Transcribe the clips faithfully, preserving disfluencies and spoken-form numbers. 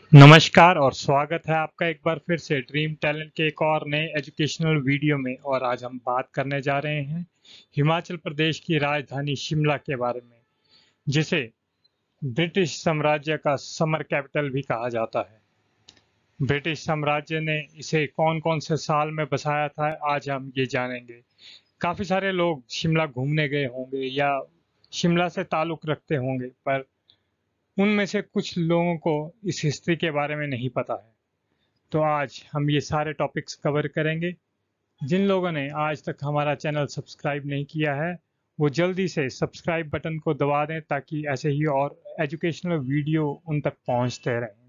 नमस्कार और स्वागत है आपका एक बार फिर से ड्रीम टैलेंट के एक और नए एजुकेशनल वीडियो में। और आज हम बात करने जा रहे हैं हिमाचल प्रदेश की राजधानी शिमला के बारे में, जिसे ब्रिटिश साम्राज्य का समर कैपिटल भी कहा जाता है। ब्रिटिश साम्राज्य ने इसे कौन कौन से साल में बसाया था, आज हम ये जानेंगे। काफ़ी सारे लोग शिमला घूमने गए होंगे या शिमला से ताल्लुक़ रखते होंगे, पर उनमें से कुछ लोगों को इस हिस्ट्री के बारे में नहीं पता है। तो आज हम ये सारे टॉपिक्स कवर करेंगे। जिन लोगों ने आज तक हमारा चैनल सब्सक्राइब नहीं किया है, वो जल्दी से सब्सक्राइब बटन को दबा दें ताकि ऐसे ही और एजुकेशनल वीडियो उन तक पहुंचते रहें।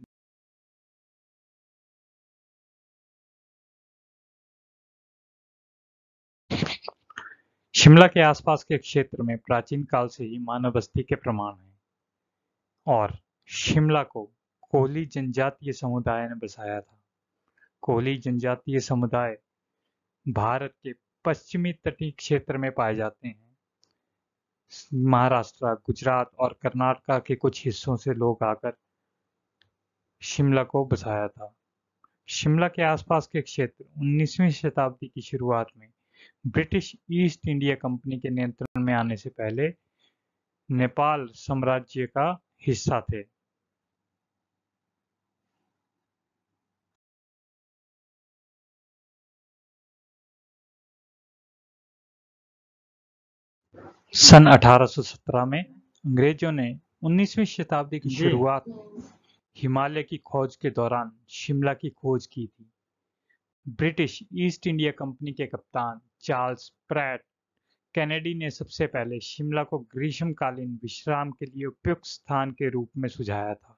शिमला के आसपास के क्षेत्र में प्राचीन काल से ही मानव बस्ती के प्रमाण हैं और शिमला को कोली जनजातीय समुदाय ने बसाया था। कोली जनजातीय समुदाय भारत के पश्चिमी तटीय क्षेत्र में पाए जाते हैं। महाराष्ट्र, गुजरात और कर्नाटक के कुछ हिस्सों से लोग आकर शिमला को बसाया था। शिमला के आसपास के क्षेत्र उन्नीसवीं शताब्दी की शुरुआत में ब्रिटिश ईस्ट इंडिया कंपनी के नियंत्रण में आने से पहले नेपाल साम्राज्य का हिस्सा थे। सन अठारह सौ सत्रह में अंग्रेजों ने उन्नीसवीं शताब्दी की शुरुआत में हिमालय की खोज के दौरान शिमला की खोज की थी। ब्रिटिश ईस्ट इंडिया कंपनी के कप्तान चार्ल्स प्रैट कैनेडी ने सबसे पहले शिमला को ग्रीष्मकालीन विश्राम के लिए उपयुक्त स्थान के रूप में सुझाया था।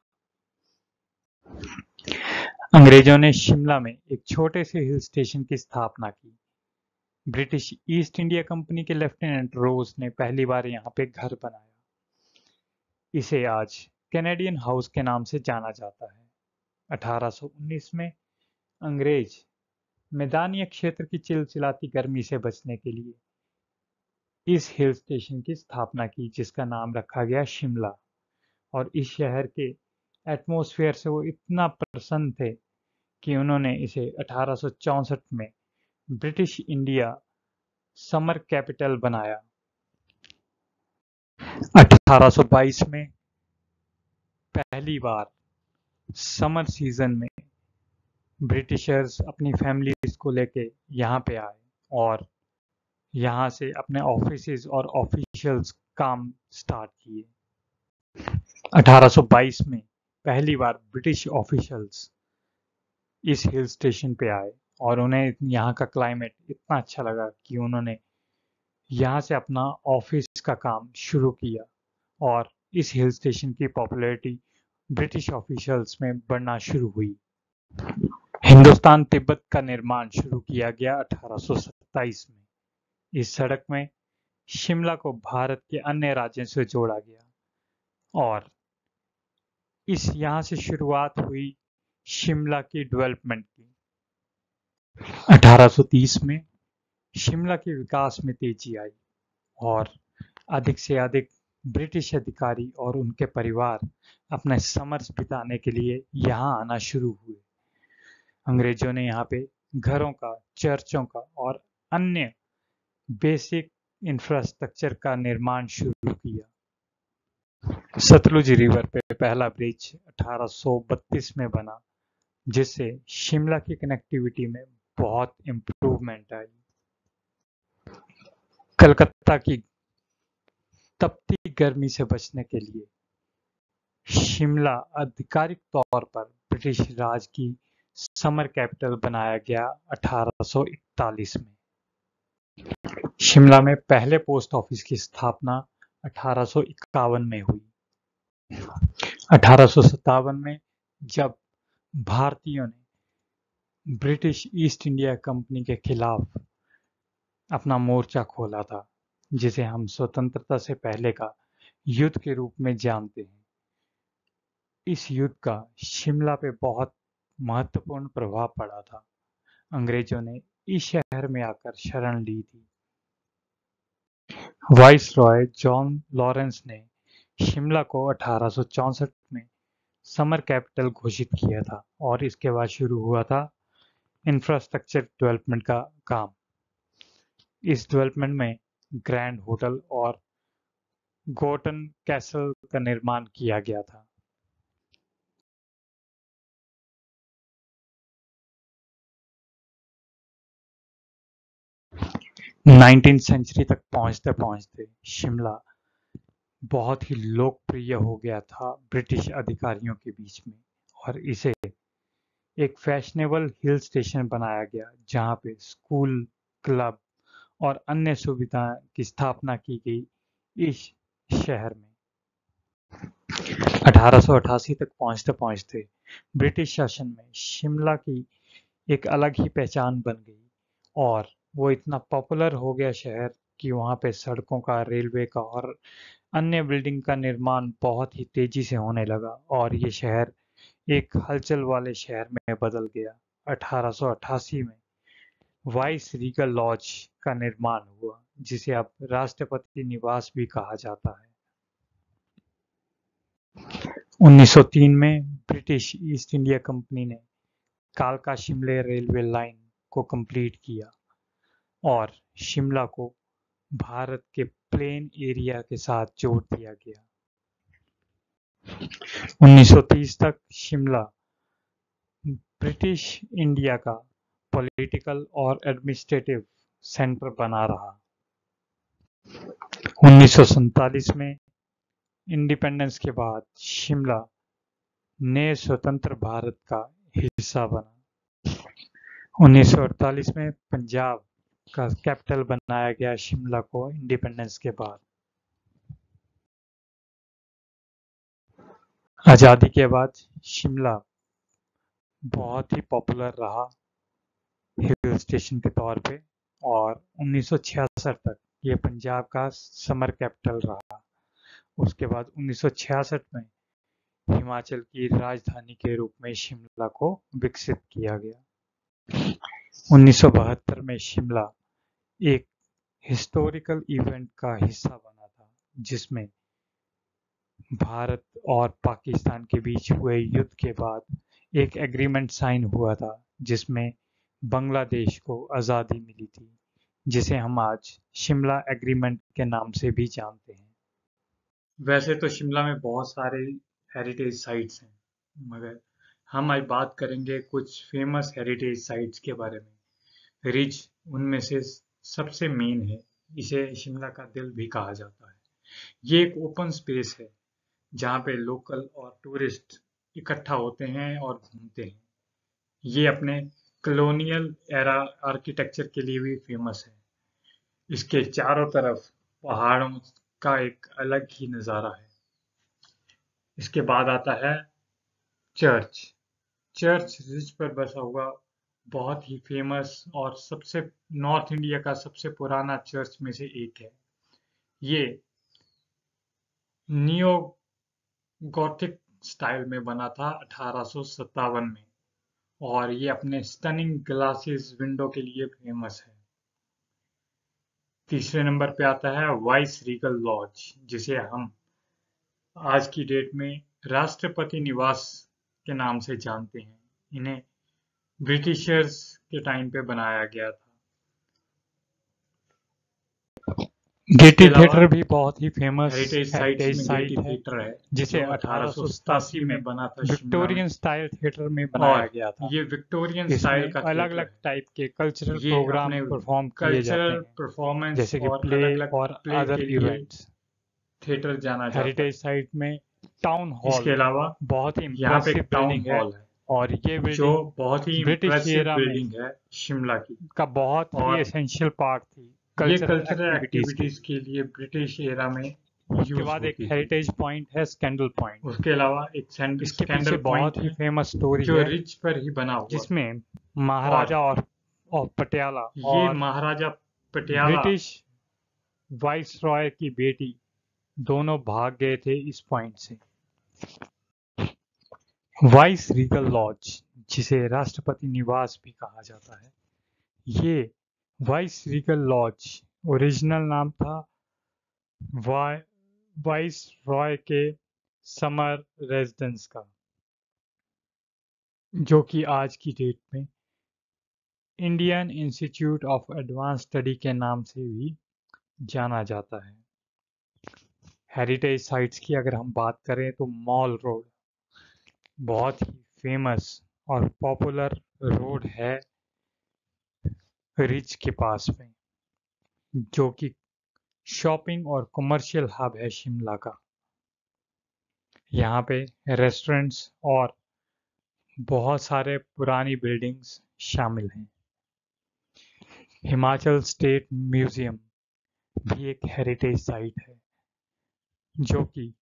अंग्रेजों ने शिमला में एक छोटे से हिल स्टेशन की स्थापना की। ब्रिटिश ईस्ट इंडिया कंपनी के लेफ्टिनेंट रोज ने पहली बार यहाँ पे घर बनाया। इसे आज कैनेडियन हाउस के नाम से जाना जाता है। अठारह सौ उन्नीस में अंग्रेज मैदानी क्षेत्र की चिलचिलाती गर्मी से बचने के लिए इस हिल स्टेशन की स्थापना की, जिसका नाम रखा गया शिमला। और इस शहर के एटमॉस्फेयर से वो इतना प्रसन्न थे कि उन्होंने इसे अठारह सौ चौसठ में ब्रिटिश इंडिया समर कैपिटल बनाया। अठारह सौ बाईस में पहली बार समर सीजन में ब्रिटिशर्स अपनी फैमिलीज को लेके यहाँ पे आए और यहाँ से अपने ऑफिसेज और ऑफिशियल्स काम स्टार्ट किए। अठारह सौ बाईस में पहली बार ब्रिटिश ऑफिशियल्स इस हिल स्टेशन पे आए और उन्हें यहाँ का क्लाइमेट इतना अच्छा लगा कि उन्होंने यहाँ से अपना ऑफिस का काम शुरू किया और इस हिल स्टेशन की पॉपुलैरिटी ब्रिटिश ऑफिशियल्स में बढ़ना शुरू हुई। हिंदुस्तान तिब्बत का निर्माण शुरू किया गया अठारह सौ सत्ताईस में। इस सड़क में शिमला को भारत के अन्य राज्यों से जोड़ा गया और इस यहाँ से शुरुआत हुई शिमला की डेवलपमेंट की। अठारह सौ तीस में शिमला के विकास में तेजी आई और अधिक से अधिक ब्रिटिश अधिकारी और उनके परिवार अपने समर्स बिताने के लिए यहाँ आना शुरू हुए। अंग्रेजों ने यहाँ पे घरों का, चर्चों का और अन्य बेसिक इंफ्रास्ट्रक्चर का निर्माण शुरू किया। सतलुज रिवर पे पहला ब्रिज अठारह सौ बत्तीस में बना, जिससे शिमला की कनेक्टिविटी में बहुत इम्प्रूवमेंट आई। कलकत्ता की तपती गर्मी से बचने के लिए शिमला आधिकारिक तौर पर ब्रिटिश राज की समर कैपिटल बनाया गया अठारह सौ इकतालीस में। शिमला में पहले पोस्ट ऑफिस की स्थापना अठारह सौ इक्यावन में हुई। अठारह सौ सत्तावन में जब भारतीयों ने ब्रिटिश ईस्ट इंडिया कंपनी के खिलाफ अपना मोर्चा खोला था, जिसे हम स्वतंत्रता से पहले का युद्ध के रूप में जानते हैं। इस युद्ध का शिमला पे बहुत महत्वपूर्ण प्रभाव पड़ा था। अंग्रेजों ने इस शहर में आकर शरण ली थी। वाइसरॉय जॉन लॉरेंस ने शिमला को अठारह सौ चौसठ में समर कैपिटल घोषित किया था और इसके बाद शुरू हुआ था इंफ्रास्ट्रक्चर डेवलपमेंट का काम। इस डेवलपमेंट में ग्रैंड होटल और गोटन कैसल का निर्माण किया गया था। नाइनटीन सेंचुरी तक पहुंचते पहुंचते शिमला बहुत ही लोकप्रिय हो गया था ब्रिटिश अधिकारियों के बीच में और इसे एक फैशनेबल हिल स्टेशन बनाया गया जहां पे स्कूल, क्लब और अन्य सुविधाएं की स्थापना की गई। इस शहर में अठारह सौ अठासी तक पहुंचते पहुंचते ब्रिटिश शासन में शिमला की एक अलग ही पहचान बन गई और वो इतना पॉपुलर हो गया शहर कि वहाँ पे सड़कों का, रेलवे का और अन्य बिल्डिंग का निर्माण बहुत ही तेजी से होने लगा और ये शहर एक हलचल वाले शहर में बदल गया। अठारह सौ अठासी में वाइस रीगल लॉज का निर्माण हुआ जिसे अब राष्ट्रपति निवास भी कहा जाता है। उन्नीस सौ तीन में ब्रिटिश ईस्ट इंडिया कंपनी ने कालका शिमले रेलवे लाइन को कंप्लीट किया और शिमला को भारत के प्लेन एरिया के साथ जोड़ दिया गया। उन्नीस सौ तीस तक शिमला ब्रिटिश इंडिया का पॉलिटिकल और एडमिनिस्ट्रेटिव सेंटर बना रहा। उन्नीस सौ सैंतालीस में इंडिपेंडेंस के बाद शिमला नए स्वतंत्र भारत का हिस्सा बना। उन्नीस सौ अड़तालीस में पंजाब का कैपिटल बनाया गया शिमला को इंडिपेंडेंस के बाद। आज़ादी के बाद शिमला बहुत ही पॉपुलर रहा हिल स्टेशन के तौर पे और उन्नीस सौ छियासठ तक ये पंजाब का समर कैपिटल रहा। उसके बाद उन्नीस सौ छियासठ में हिमाचल की राजधानी के रूप में शिमला को विकसित किया गया। उन्नीस सौ बहत्तर में शिमला एक हिस्टोरिकल इवेंट का हिस्सा बना था जिसमें भारत और पाकिस्तान के बीच हुए युद्ध के बाद एक एग्रीमेंट साइन हुआ था जिसमें बांग्लादेश को आज़ादी मिली थी, जिसे हम आज शिमला एग्रीमेंट के नाम से भी जानते हैं। वैसे तो शिमला में बहुत सारे हेरिटेज साइट्स हैं, मगर हम आज बात करेंगे कुछ फेमस हेरिटेज साइट्स के बारे में। रिज उनमें से सबसे मेन है, इसे शिमला का दिल भी कहा जाता है। ये एक ओपन स्पेस है जहाँ पे लोकल और टूरिस्ट इकट्ठा होते हैं और घूमते हैं। ये अपने कॉलोनियल एरा आर्किटेक्चर के लिए भी फेमस है। इसके चारों तरफ पहाड़ों का एक अलग ही नज़ारा है। इसके बाद आता है चर्च। चर्च रिज पर बसा हुआ बहुत ही फेमस और सबसे नॉर्थ इंडिया का सबसे पुराना चर्च में से एक है। ये नियो गॉथिक स्टाइल में बना था अठारह सौ सत्तावन में और ये अपने स्टनिंग ग्लासेस विंडो के लिए फेमस है। तीसरे नंबर पे आता है वाइस रीगल लॉज, जिसे हम आज की डेट में राष्ट्रपति निवास के नाम से जानते हैं। इन्हें ब्रिटिशर्स के टाइम पे बनाया गया था। गेटी थिएटर भी बहुत ही फेमस हेरिटेज हेरिटेज साइट्स में साइट गेटी है थिएटर है जिसे जो अठारह सौ सतासी में बना था विक्टोरियन स्टाइल थिएटर में बनाया और गया था। ये विक्टोरियन स्टाइल इसमें का अलग थिएटर अलग है। टाइप के कल्चरल ये प्रोग्राम अपने परफॉर्म किए जाते कल्चरल हैं परफॉर्मेंस जैसे कि और प्ले अलग अलग और प्ले अदर के लिए इवेंट्स। थिएटर जाना जाता है। हेरिटेज साइट में टाउन हॉल इसके अलावा बहुत ही यहाँ पे इम्प्रेसिव एक टाउन बिल्डिंग है हॉल है और ये जो बिल्डिंग बहुत ही ब्रिटिश इम्प्रेसिव एरा में बिल्डिंग है शिमला की का बहुत ही और एसेंशियल पार्ट थी ये कल्चरल कल्चरल एक्टिविटीज के एक्टिविटीज लिए। के लिए ब्रिटिश एरा में उसके यूज बाद एक होती थी। हेरिटेज पॉइंट है स्कैंडल पॉइंट। उसके अलावा एक इसके पीछे स्कैंडल बहुत पॉइंट ही है फेमस स्टोरी जो है रिच पर ही बना हुआ जिसमें और महाराजा और, और पटियाला ये और Maharaja Patiala British viceroy की बेटी दोनों भाग गए थे इस पॉइंट से। वाइस रीगल लॉज, जिसे राष्ट्रपति निवास भी कहा जाता है, ये वाइस रीगल लॉज ओरिजिनल नाम था वाइस रॉय के समर रेजिडेंस का। जो कि आज की डेट में Indian Institute of advance study के नाम से भी जाना जाता है। हेरिटेज साइट्स की अगर हम बात करें तो मॉल रोड बहुत ही फेमस और पॉपुलर रोड है रिच के पास में, जो कि शॉपिंग और कमर्शियल हब है शिमला का। यहाँ पे रेस्टोरेंट्स और बहुत सारे पुरानी बिल्डिंग्स शामिल हैं। हिमाचल स्टेट म्यूजियम भी एक हेरिटेज साइट है, जो कि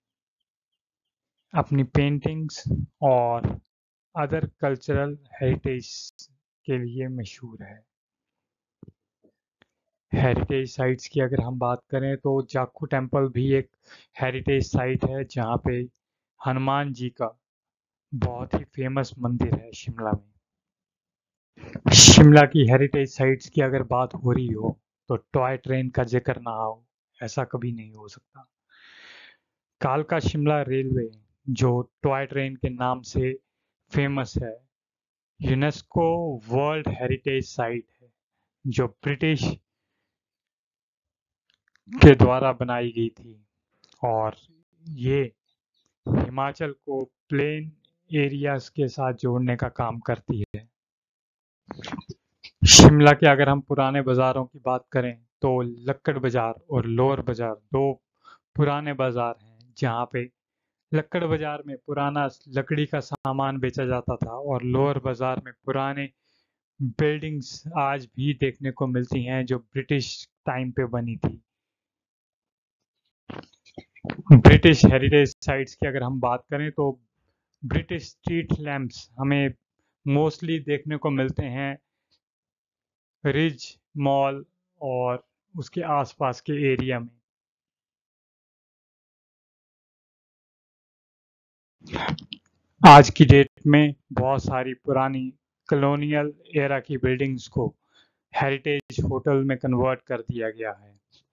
अपनी पेंटिंग्स और अदर कल्चरल हेरिटेज के लिए मशहूर है। हेरिटेज साइट्स की अगर हम बात करें तो जाखू टेम्पल भी एक हेरिटेज साइट है, जहाँ पे हनुमान जी का बहुत ही फेमस मंदिर है शिमला में। शिमला की हेरिटेज साइट्स की अगर बात हो रही हो तो टॉय ट्रेन का जिक्र ना हो, ऐसा कभी नहीं हो सकता। कालका शिमला रेलवे जो टॉय ट्रेन के नाम से फेमस है, यूनेस्को वर्ल्ड हेरिटेज साइट है, जो ब्रिटिश के द्वारा बनाई गई थी और ये हिमाचल को प्लेन एरियाज के साथ जोड़ने का काम करती है। शिमला के अगर हम पुराने बाजारों की बात करें तो लक्कड़ बाजार और लोअर बाजार दो पुराने बाजार हैं, जहाँ पे लक्कड़ बाजार में पुराना लकड़ी का सामान बेचा जाता था और लोअर बाजार में पुराने बिल्डिंग्स आज भी देखने को मिलती हैं जो ब्रिटिश टाइम पे बनी थी। ब्रिटिश हेरिटेज साइट्स की अगर हम बात करें तो ब्रिटिश स्ट्रीट लैंप्स हमें मोस्टली देखने को मिलते हैं रिज मॉल और उसके आसपास के एरिया में। आज की डेट में बहुत सारी पुरानी कॉलोनियल एरा की बिल्डिंग्स को हेरिटेज होटल में कन्वर्ट कर दिया गया है।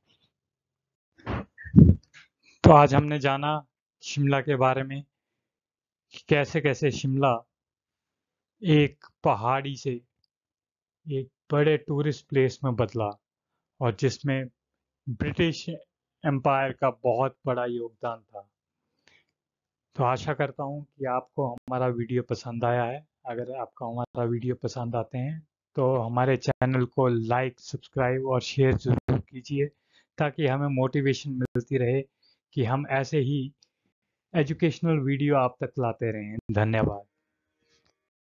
तो आज हमने जाना शिमला के बारे में कि कैसे कैसे शिमला एक पहाड़ी से एक बड़े टूरिस्ट प्लेस में बदला और जिसमें ब्रिटिश एम्पायर का बहुत बड़ा योगदान था। तो आशा करता हूँ कि आपको हमारा वीडियो पसंद आया है। अगर आपको हमारा वीडियो पसंद आते हैं तो हमारे चैनल को लाइक, सब्सक्राइब और शेयर ज़रूर कीजिए, ताकि हमें मोटिवेशन मिलती रहे कि हम ऐसे ही एजुकेशनल वीडियो आप तक लाते रहें। धन्यवाद।